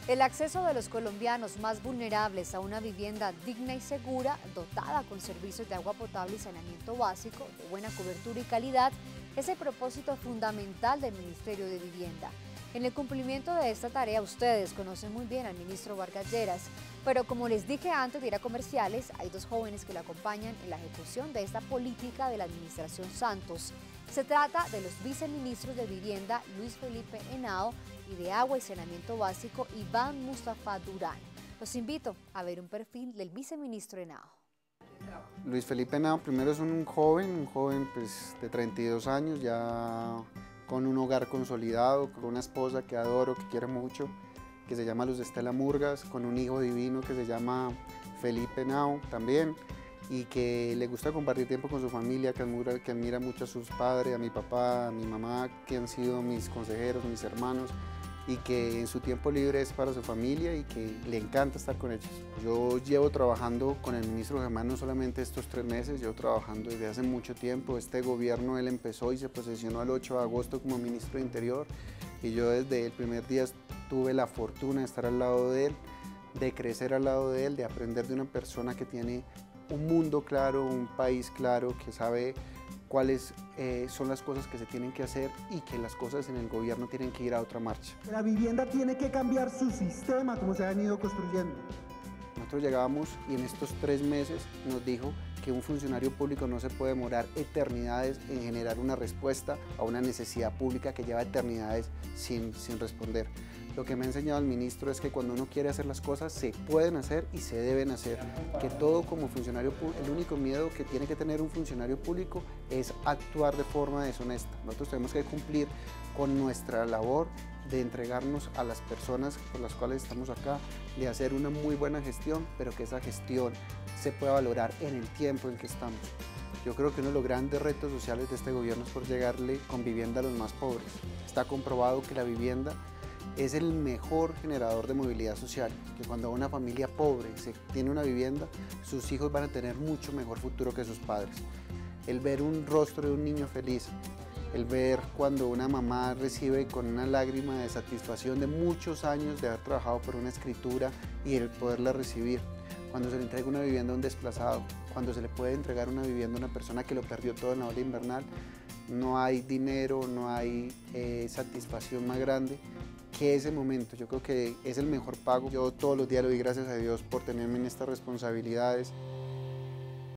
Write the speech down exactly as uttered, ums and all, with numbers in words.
El acceso de los colombianos más vulnerables a una vivienda digna y segura, dotada con servicios de agua potable y saneamiento básico, de buena cobertura y calidad, es el propósito fundamental del Ministerio de Vivienda. En el cumplimiento de esta tarea, ustedes conocen muy bien al ministro Vargas Lleras, pero como les dije antes de ir a comerciales, hay dos jóvenes que lo acompañan en la ejecución de esta política de la administración Santos. Se trata de los viceministros de Vivienda, Luis Felipe Henao, y de Agua y Saneamiento Básico, Iván Mustafa Durán. Los invito a ver un perfil del viceministro Henao. Luis Felipe Henao, primero es un joven, un joven pues, de treinta y dos años, ya con un hogar consolidado, con una esposa que adoro, que quiero mucho, que se llama Luz Estela Murgas, con un hijo divino que se llama Felipe Henao también, y que le gusta compartir tiempo con su familia, que admira, que admira mucho a sus padres, a mi papá, a mi mamá, que han sido mis consejeros, mis hermanos, y que en su tiempo libre es para su familia y que le encanta estar con ellos. Yo llevo trabajando con el ministro Germán no solamente estos tres meses, llevo trabajando desde hace mucho tiempo. Este gobierno él empezó y se posesionó el ocho de agosto como ministro de Interior, y yo desde el primer día tuve la fortuna de estar al lado de él, de crecer al lado de él, de aprender de una persona que tiene un mundo claro, un país claro, que sabe cuáles eh, son las cosas que se tienen que hacer y que las cosas en el gobierno tienen que ir a otra marcha. La vivienda tiene que cambiar su sistema, como se han ido construyendo. Nosotros llegábamos y en estos tres meses nos dijo que un funcionario público no se puede demorar eternidades en generar una respuesta a una necesidad pública que lleva eternidades sin, sin responder. Lo que me ha enseñado el ministro es que cuando uno quiere hacer las cosas se pueden hacer y se deben hacer, que todo como funcionario público, el único miedo que tiene que tener un funcionario público es actuar de forma deshonesta. Nosotros tenemos que cumplir con nuestra labor de entregarnos a las personas por las cuales estamos acá, de hacer una muy buena gestión, pero que esa gestión se pueda valorar en el tiempo en que estamos. Yo creo que uno de los grandes retos sociales de este gobierno es por llegarle con vivienda a los más pobres. Está comprobado que la vivienda es el mejor generador de movilidad social, que cuando una familia pobre se tiene una vivienda, sus hijos van a tener mucho mejor futuro que sus padres. El ver un rostro de un niño feliz, el ver cuando una mamá recibe con una lágrima de satisfacción de muchos años de haber trabajado por una escritura y el poderla recibir, cuando se le entrega una vivienda a un desplazado, cuando se le puede entregar una vivienda a una persona que lo perdió todo en la ola invernal, no hay dinero, no hay eh, satisfacción más grande que ese momento. Yo creo que es el mejor pago. Yo todos los días le doy gracias a Dios por tenerme en estas responsabilidades.